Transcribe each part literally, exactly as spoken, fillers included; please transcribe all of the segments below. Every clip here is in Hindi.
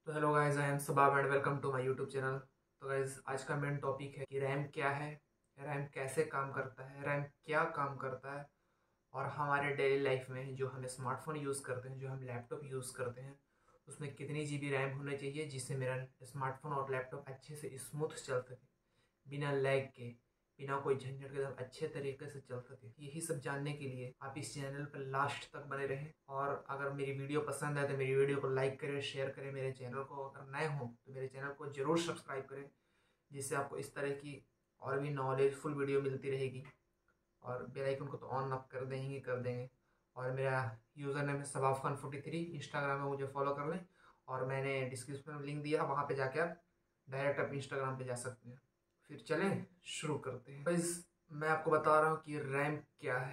तो hello guys, I am Sabab and welcome to my YouTube channel. तो गाइस, आज का मेन टॉपिक है कि रैम क्या है, रैम कैसे काम करता है, रैम क्या काम करता है, और हमारे डेली लाइफ में जो हम स्मार्टफोन यूज़ करते हैं, जो हम लैपटॉप यूज़ करते हैं, उसमें कितनी जी बी रैम होनी चाहिए जिससे मेरा स्मार्टफोन और लैपटॉप अच्छे से स्मूथ चल सके, बिना लैग के, बिना कोई झंझट के, एकदम अच्छे तरीके से चल सके। यही सब जानने के लिए आप इस चैनल पर लास्ट तक बने रहें। और अगर मेरी वीडियो पसंद है तो मेरी वीडियो को लाइक करें, शेयर करें। मेरे चैनल को अगर नए हों तो मेरे चैनल को जरूर सब्सक्राइब करें, जिससे आपको इस तरह की और भी नॉलेजफुल वीडियो मिलती रहेगी। और बेल आइकन को तो ऑन अप कर देंगे कर देंगे और मेरा यूज़र नेम है Sabab Khan forty three. Instagram में मुझे फॉलो कर लें, और मैंने डिस्क्रिप्शन में लिंक दिया, वहाँ पे जाके आप डायरेक्ट आप इंस्टाग्राम पे जा सकते हैं। फिर चलें शुरू करते हैं। गाइस, मैं आपको बता रहा हूँ कि रैम क्या है।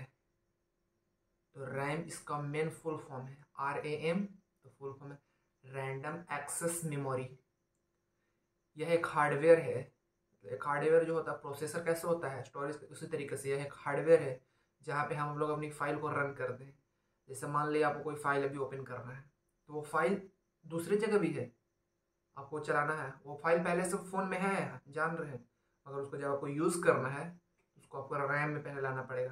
तो रैम इसका मेन फुल फॉर्म है आर ए एम। तो फुल फॉर्म है रैंडम एक्सेस मेमोरी। यह एक हार्डवेयर है। एक हार्डवेयर जो होता है, प्रोसेसर कैसे होता है, स्टोरेज, उसी तरीके से यह एक हार्डवेयर है जहाँ पे हम लोग अपनी फाइल को रन करते हैं। जैसे मान लिया आपको कोई फाइल अभी ओपन करना है, तो वो फाइल दूसरी जगह भी है, आपको चलाना है। वो फाइल पहले से फ़ोन में है, जान रहे हैं, मगर उसको जब आपको यूज़ करना है उसको आपको रैम में पहले लाना पड़ेगा।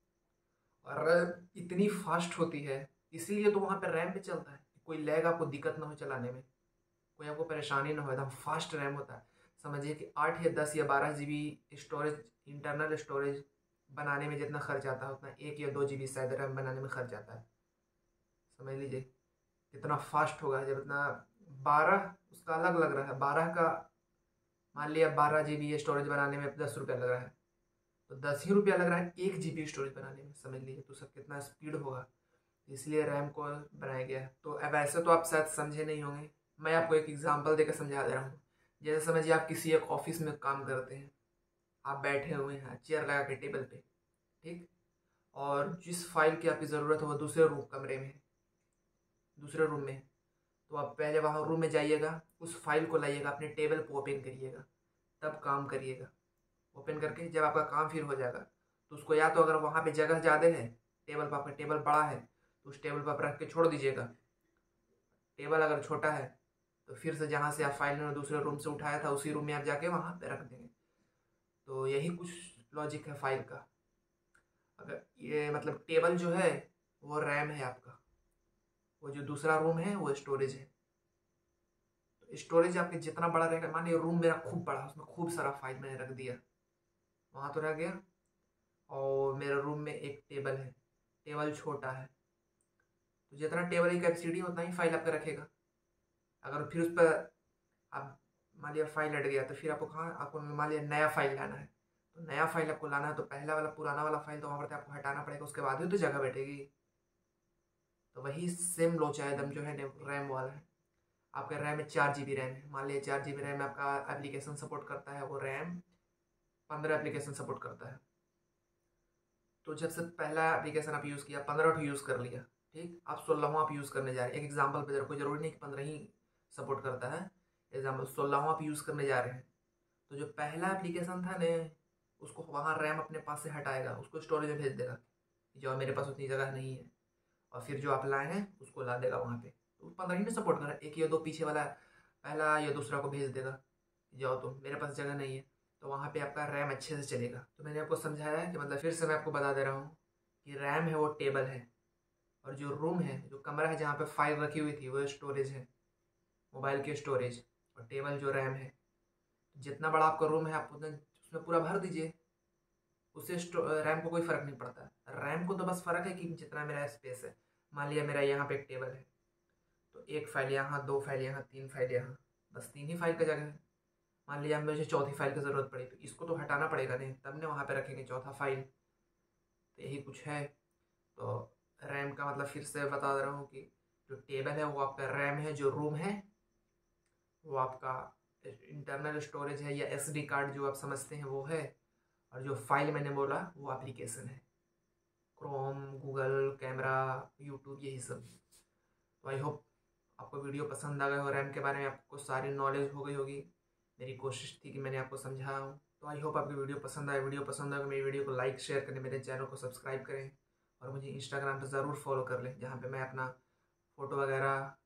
और रैम इतनी फास्ट होती है, इसीलिए तो वहाँ पर रैम पे चलता है, कोई लैग आपको दिक्कत ना हो चलाने में, कोई आपको परेशानी ना हो, एकदम फास्ट रैम होता है। समझिए कि आठ या दस या बारह G B storage, internal storage बनाने में जितना खर्च आता है उतना एक या दो जी बी शायद रैम बनाने में खर्च आता है। समझ लीजिए कितना फास्ट होगा। जब इतना बारह, उसका अलग लग रहा है, बारह का मान लिया बारह जी बी स्टोरेज बनाने में दस रुपया लग रहा है, तो दस ही रुपया लग रहा है एक जी बी स्टोरेज बनाने में। समझ लीजिए तो सब कितना स्पीड होगा, इसलिए रैम को बनाया गया है। तो अब ऐसे तो आप शायद समझे नहीं होंगे, मैं आपको एक एग्जांपल देकर समझा दे रहा हूँ। जैसे समझिए आप किसी एक ऑफिस में काम करते हैं, आप बैठे हुए हैं चेयर लगा के टेबल पे, ठीक, और जिस फाइल की आपकी ज़रूरत है वो दूसरे रूम कमरे में, दूसरे रूम में। तो आप पहले वहाँ रूम में जाइएगा, उस फाइल को लाइएगा, अपने टेबल पर ओपन करिएगा, तब काम करिएगा। ओपन करके जब आपका काम फिर हो जाएगा तो उसको, या तो अगर वहाँ पे जगह ज़्यादा है, टेबल पर आपका टेबल बड़ा है तो उस टेबल पर आप रख के छोड़ दीजिएगा। टेबल अगर छोटा है तो फिर से जहाँ से आप फाइल ने दूसरे रूम से उठाया था उसी रूम में आप जाके वहाँ पे रख देंगे। तो यही कुछ लॉजिक है फाइल का। अगर ये मतलब टेबल जो है वो रैम है आपका, वो जो दूसरा रूम है वो स्टोरेज है। तो स्टोरेज आपके जितना बड़ा रहेगा, मानिए रूम मेरा खूब बड़ा, उसमें खूब सारा फाइल मैंने रख दिया, वहाँ तो रह गया। और मेरे रूम में एक टेबल है, टेबल छोटा है, तो जितना टेबल की कैपेसिटी उतना ही फाइल आपका रखेगा। अगर फिर उस पर आप मान लिया फाइल हट गया, तो फिर आपको कहाँ, आपको मान लिया नया फाइल लाना है, तो नया फाइल आपको लाना है तो पहला वाला पुराना वाला फाइल तो वहाँ पर आपको हटाना पड़ेगा, उसके बाद ही तो जगह बैठेगी। तो वही सेम लोचाइदम जो है रैम वाला है। आपका रैम में चार जी बी रैम है, मान लिया चार जी बी रैम आपका एप्लीकेशन सपोर्ट करता है, वो रैम पंद्रह एप्लीकेशन सपोर्ट करता है। तो जब से पहला एप्लीकेशन आप यूज़ किया, पंद्रह यूज़ कर लिया, ठीक, आप सोलहवां आप यूज़ करने जा रहे हैं। एक एग्जाम्पल पे, कोई जरूरी नहीं कि पंद्रह ही सपोर्ट करता है, एग्जाम्पल सोलहवां आप यूज़ करने जा रहे हैं। तो जो पहला एप्लीकेशन था ने, उसको वहाँ रैम अपने पास से हटाएगा, उसको स्टोरेज में भेज देगा, जो मेरे पास उतनी जगह नहीं है, और फिर जो आप लाए हैं उसको ला देगा वहाँ पे। तो पंद्रह ही में सपोर्ट कर रहा है, एक या दो पीछे वाला पहला या दूसरा को भेज देगा, जाओ तुम, मेरे पास जगह नहीं है, तो वहाँ पे आपका रैम अच्छे से चलेगा। तो मैंने आपको समझाया है कि मतलब फिर से मैं आपको बता दे रहा हूँ कि रैम है वो टेबल है, और जो रूम है, जो कमरा है जहाँ पे फाइल रखी हुई थी, वो स्टोरेज है, मोबाइल की स्टोरेज, और टेबल जो रैम है। जितना बड़ा आपका रूम है आप उतना उसमें पूरा भर दीजिए, उससे रैम को कोई फ़र्क नहीं पड़ता। रैम को तो बस फ़र्क है कि जितना मेरा स्पेस है। मान लिया मेरा यहाँ पे एक टेबल है, तो एक फाइल यहाँ, दो फाइल यहाँ, तीन फाइल यहाँ, बस तीन ही फाइल का जगह है। मान लिया मुझे चौथी फाइल की ज़रूरत पड़ी, तो इसको तो हटाना पड़ेगा नहीं, तब ने वहाँ पे रखेंगे चौथा फाइल। तो यही कुछ है। तो रैम का मतलब फिर से बता दे रहा हूँ कि जो टेबल है वो आपका रैम है, जो रूम है वो आपका इंटरनल स्टोरेज है या एस डी कार्ड जो आप समझते हैं वो है, और जो फाइल मैंने बोला वो एप्लीकेशन है, क्रोम, गूगल, कैमरा, यूट्यूब, यही सब। तो आई होप आपको वीडियो पसंद आ गया हो, रैम के बारे में आपको सारी नॉलेज हो गई होगी। मेरी कोशिश थी कि मैंने आपको समझाया हूँ। तो आई होप आपकी वीडियो पसंद आए। वीडियो पसंद आए तो मेरी वीडियो को लाइक शेयर करें, मेरे चैनल को सब्सक्राइब करें, और मुझे इंस्टाग्राम पर ज़रूर फॉलो कर लें, जहाँ पे मैं अपना फ़ोटो वगैरह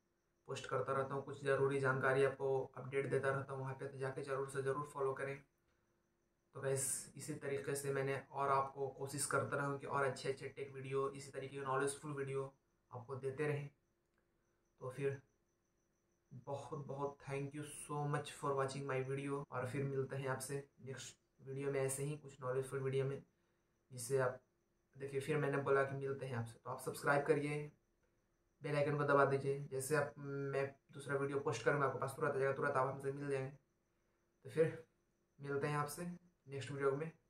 पोस्ट करता रहता हूँ, कुछ ज़रूरी जानकारी आपको अपडेट देता रहता हूँ वहाँ पे, तो जाके ज़रूर से ज़रूर फॉलो करें। तो गैस इसी तरीके से मैंने और आपको कोशिश करता रहूँ कि और अच्छे अच्छे टेक वीडियो, इसी तरीके के नॉलेजफुल वीडियो आपको देते रहें। तो फिर बहुत बहुत thank you so much for watching my video, और फिर मिलते हैं आपसे नेक्स्ट वीडियो में ऐसे ही कुछ नॉलेजफुल वीडियो में, जिससे आप देखिए, फिर मैंने बोला कि मिलते हैं आपसे, तो आप सब्सक्राइब करिए, बेल आइकन को दबा दीजिए, जैसे आप मैं दूसरा वीडियो पोस्ट करूँगा आपके पास तुरंत आ जाएगा, तुरंत आप हमसे मिल जाएंगे। तो फिर मिलते हैं आपसे नेक्स्ट वीडियो में।